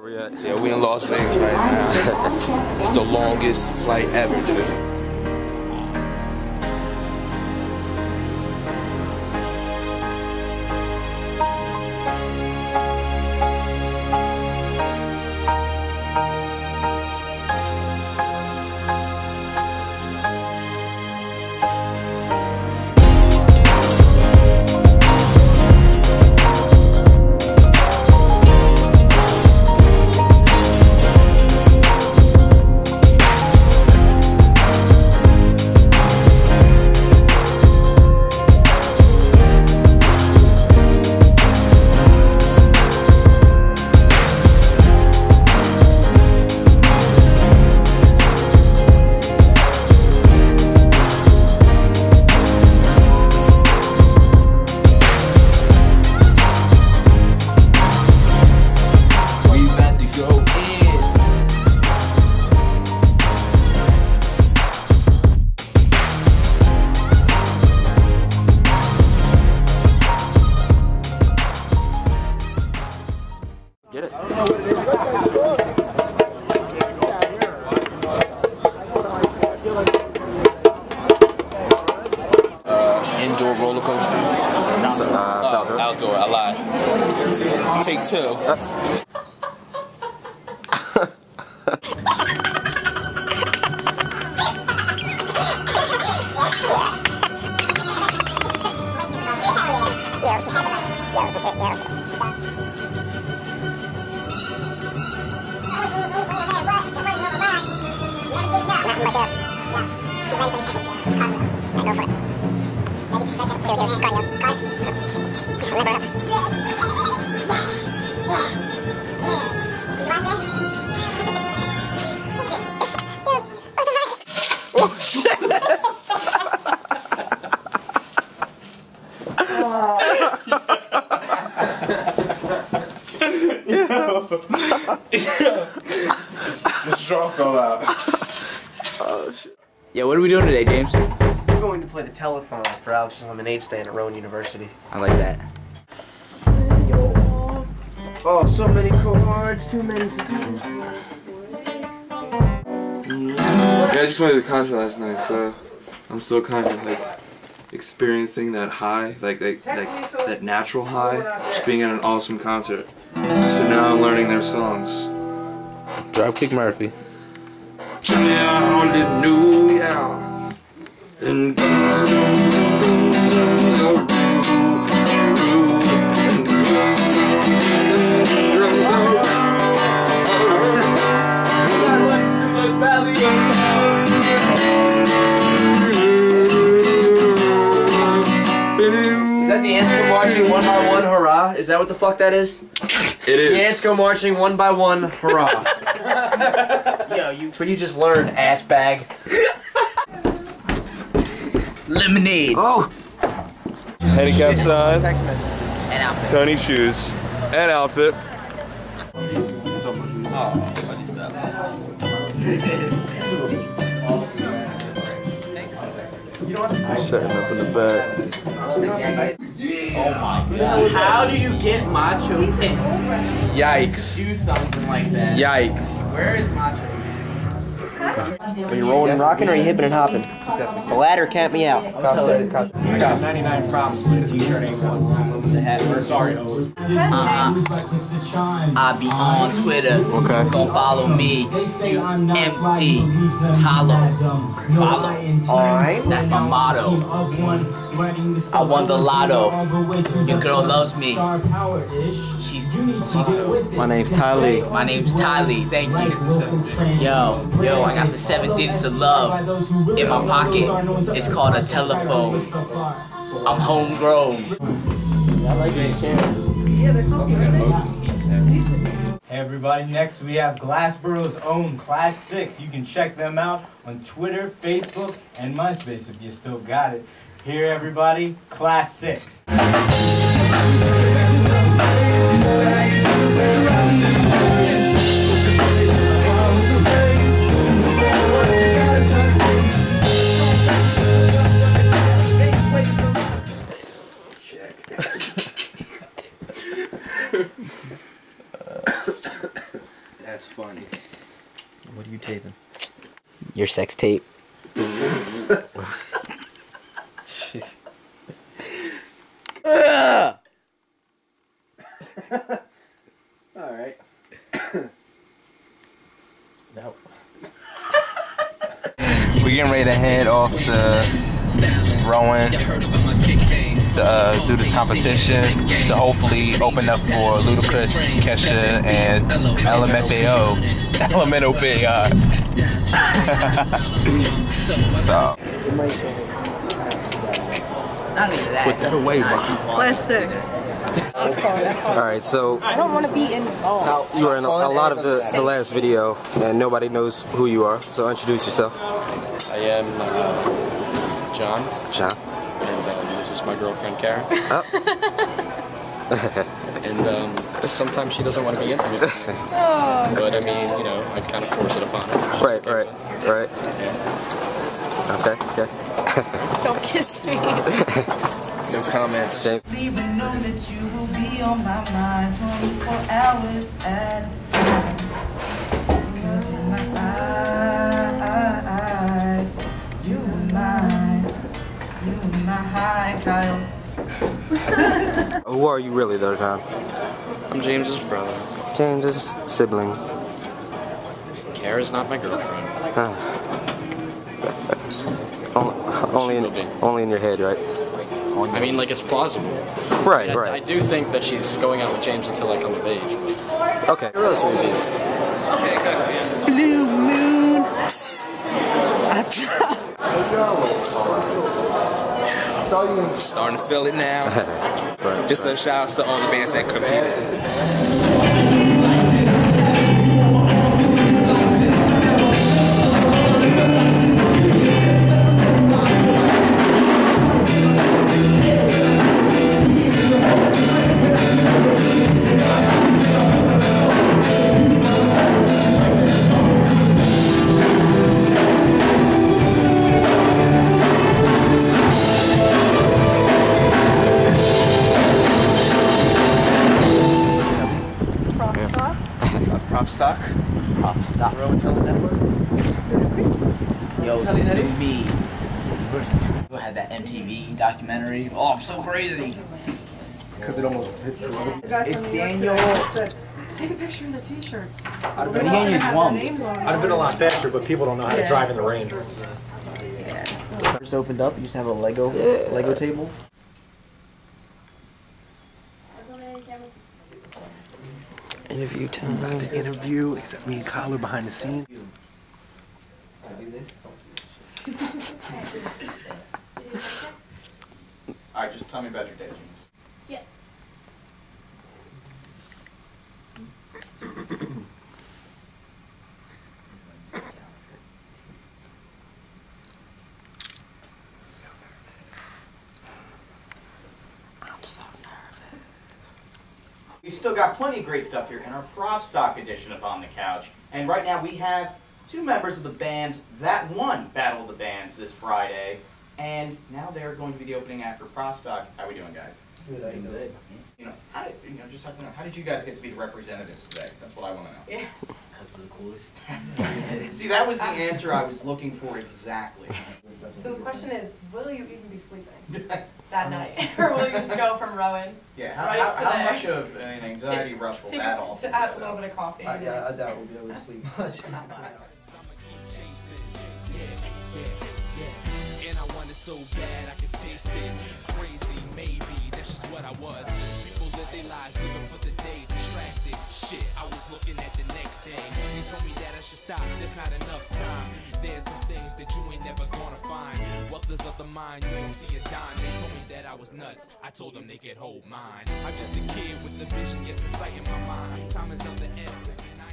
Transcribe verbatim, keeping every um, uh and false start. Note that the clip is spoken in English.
we at? Yeah, we in Las Vegas right now. It's the longest flight ever, dude. Get it. Uh, indoor roller coaster. Uh, it's outdoor. Outdoor, I lied. Take two. Oh shit! The straw fell out. Oh shit. Yeah, what are we doing today, James? We're going to play the telephone for Alex's Lemonade Stand at Rowan University. I like that. Oh, so many cards, too many to choose. Yeah, I just went to the concert last night, so I'm still kind of like experiencing that high, like like, like that natural high, just being at an awesome concert. So now I'm learning their songs. Dropkick Murphy. And Is that the Ansco marching one by one, hurrah? Is that what the fuck that is? it is. The Ansco marching one by one, hurrah. Yo, you. That's what you just learned, ass bag. Lemonade. Oh! Handicap sign, And outfit. Tony shoes, and outfit. Setting up in the back. Oh my god. How do you get Macho to Yikes. do something like that? Yikes. Where is Macho? Are you rolling and rocking or are you hipping and hopping? The latter camped me out. I'll tell her. I got ninety-nine problems with the t-shirt ain't one. The hat. Sorry, hoes. Uh-uh. I be on Twitter. Okay. Go follow me. You empty. Hollow. Follow. Alright. That's my motto. I won the lotto. Your girl loves me. She's, she's My name's Tylee. My name's Tylee, thank you. Yo, yo, I got the seven digits of love in my pocket. It's called a telephone. I'm homegrown. I like these chairs. Hey everybody, next we have Glassboro's own Class six. You can check them out on Twitter, Facebook, and MySpace if you still got it. Here everybody, Class six. That's funny. What are you taping? Your sex tape. Alright. No. We're getting ready to head off to Rowan to uh, do this competition to hopefully open up for Ludacris, Kesha, and L M F A O. L M N O P I. So. Not even that. Put that away, bro. Class six. Alright, so I don't want to be involved. you were in a, a lot of the, the last video, and nobody knows who you are, so introduce yourself. I am uh, John, John. and um, this is my girlfriend Karen. Oh. And um, sometimes she doesn't want to be intimate with me. But I mean, you know, I kind of force it upon her. Right, right, right. Yeah. Okay, okay. Don't kiss me. No comments. Same. Even know that you will be on my mind twenty-four hours at a time. Cause in my eyes, you are mine. You are my high, Kyle. Who are you really, though, John? I'm James's brother. James's sibling. Kara's not my girlfriend. Ah. Only in, only in your head, right? I mean, like, it's plausible. Right, I, right. I do think that she's going out with James until I come of age. But Okay. who else are we beats? Blue moon. Starting to feel it now. Right, Just a shout out to all the bands that competed. ProfStock. ProfStock. Rowan Teller Network. Yo, it's the new me. We had that M T V documentary. Oh, I'm so crazy. Because it almost hits the road. It's Daniel. Take a picture of the t-shirts. I'd Been here your drums. I'd have been a lot faster, but people don't know how to Yeah. drive in the rain. First opened up, you used to have a Lego Lego table. Interview time. About to interview, except me and Kyle are behind the scenes. Alright, just tell me about your day, James. Yes. We've still got plenty of great stuff here in our ProfStock edition of On the Couch. And right now we have two members of the band that won Battle of the Bands this Friday. And now they're going to be the opening act for ProfStock. How are we doing, guys? Good, I good. You know, how did, you know, just have to know, how did you guys get to be the representatives today? That's what I want to know. Yeah. Because we're the coolest. See, that was the answer I was looking for exactly. So the question is, will you even be sleeping that night? Or will you just go from Rowan? Yeah, how, Right how, how today? much of an anxiety Take- rush will take that a- all To add a little bit of coffee. I, yeah, I doubt we'll be able to sleep much. Not much. And I want it so bad I can taste it. Crazy, maybe, that's just what I was. People live their lives living for the day, distracted. Shit, I was looking at the next thing. They told me that I should stop, there's not enough time. There's some things that you ain't never gonna find. Wealth is of the mind, you don't see a dime. They told me that I was nuts, I told them they could hold mine. I'm just a kid with a vision, yes, a sight in my mind. Time is of the essence.